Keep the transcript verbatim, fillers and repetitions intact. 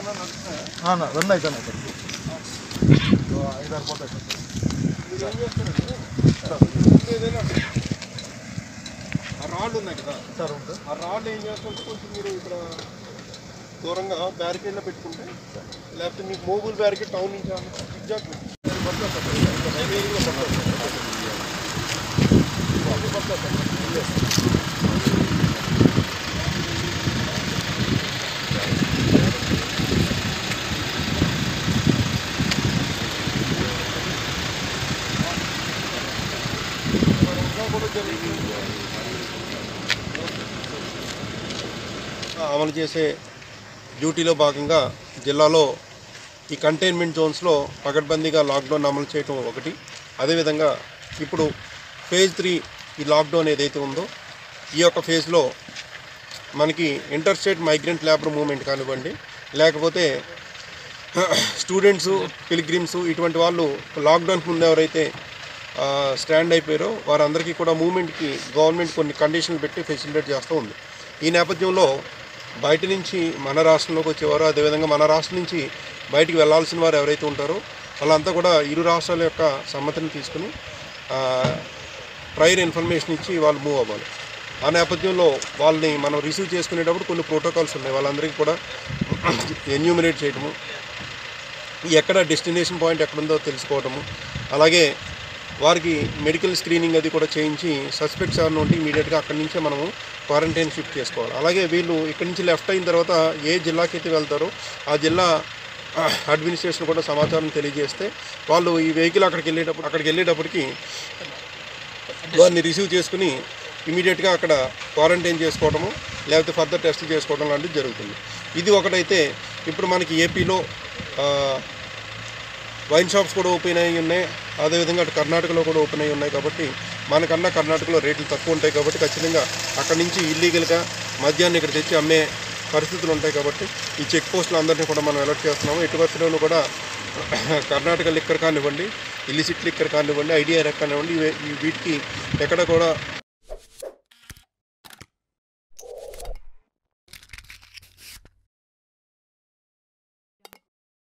Run అవుతాను ఐదారు పోతాయి ఆ రాళ్ళు ఉన్నాయి కదా సార్, ఆ రాళ్ళు ఏం చేస్తుంటే కొంచెం మీరు ఇక్కడ దూరంగా బ్యారికేడ్లో పెట్టుకుంటే, లేకపోతే మీకు మోబుల్ బ్యారికేడ్ టౌన్ నుంచి ఎగ్జాక్ట్ అమలు చేసే డ్యూటీలో భాగంగా జిల్లాలో ఈ కంటైన్మెంట్ జోన్స్లో పకడ్బందీగా లాక్డౌన్ అమలు చేయటం ఒకటి. అదేవిధంగా ఇప్పుడు ఫేజ్ త్రీ ఈ లాక్డౌన్ ఏదైతే ఉందో ఈ యొక్క ఫేజ్లో మనకి inter state migrant labour movement కానివ్వండి, లేకపోతే స్టూడెంట్సు, పిలిగ్రిమ్స్ ఇటువంటి వాళ్ళు లాక్డౌన్కి ముందు ఎవరైతే స్టాండ్ అయిపోయారో వారందరికీ కూడా మూవ్మెంట్కి గవర్నమెంట్ కొన్ని కండిషన్లు పెట్టి ఫెసిలిటేట్ చేస్తూ ఉంది. ఈ నేపథ్యంలో బయట నుంచి మన రాష్ట్రంలోకి వచ్చేవారు, అదేవిధంగా మన రాష్ట్రం నుంచి బయటికి వెళ్లాల్సిన వారు ఎవరైతే ఉంటారో వాళ్ళంతా కూడా ఇరు రాష్ట్రాల యొక్క సమ్మతిని తీసుకుని ప్రైర్ ఇన్ఫర్మేషన్ ఇచ్చి వాళ్ళు మూవ్ అవ్వాలి. ఆ నేపథ్యంలో వాళ్ళని మనం రిసీవ్ చేసుకునేటప్పుడు కొన్ని ప్రోటోకాల్స్ ఉన్నాయి. వాళ్ళందరికీ కూడా ఎన్యూమినేట్ చేయడము, ఎక్కడ డెస్టినేషన్ పాయింట్ ఎక్కడుందో తెలుసుకోవడము, అలాగే వారికి మెడికల్ స్క్రీనింగ్ అది కూడా చేయించి సస్పెక్ట్స్ ఎవరైనా ఉంటే ఇమీడియట్గా అక్కడి నుంచే మనము క్వారంటైన్ షిఫ్ట్ చేసుకోవాలి. అలాగే వీళ్ళు ఇక్కడి నుంచి లెఫ్ట్ అయిన తర్వాత ఏ జిల్లాకి అయితే వెళ్తారో ఆ జిల్లా అడ్మినిస్ట్రేషన్ కూడా సమాచారం తెలియజేస్తే వాళ్ళు ఈ వెహికల్ అక్కడికి వెళ్ళేటప్పుడు అక్కడికి వెళ్ళేటప్పటికి వారిని రిసీవ్ చేసుకుని ఇమీడియట్గా అక్కడ క్వారంటైన్ చేసుకోవడము, లేకపోతే ఫర్దర్ టెస్టులు చేసుకోవడం లాంటిది జరుగుతుంది. ఇది ఒకటైతే ఇప్పుడు మనకి ఏపీలో వైన్ షాప్స్ కూడా ఓపెన్ అయ్యి ఉన్నాయి, అదేవిధంగా అటు కర్ణాటకలో కూడా ఓపెన్ అయ్యి ఉన్నాయి. కాబట్టి మనకన్నా కర్ణాటకలో రేట్లు తక్కువ ఉంటాయి కాబట్టి ఖచ్చితంగా అక్కడి నుంచి ఇల్లీగల్గా మద్యాన్ని ఇక్కడ తెచ్చి అమ్మే పరిస్థితులు ఉంటాయి. కాబట్టి ఈ చెక్ పోస్టులు అందరినీ కూడా మనం అలర్ట్ చేస్తున్నాము. ఎటు పరిస్థితుల్లో కూడా కర్ణాటక లిక్కర్ కానివ్వండి, ఇల్లిసిట్ లిక్కర్ కానివ్వండి, ఐడియా కానివ్వండి, వీటికి ఎక్కడ కూడా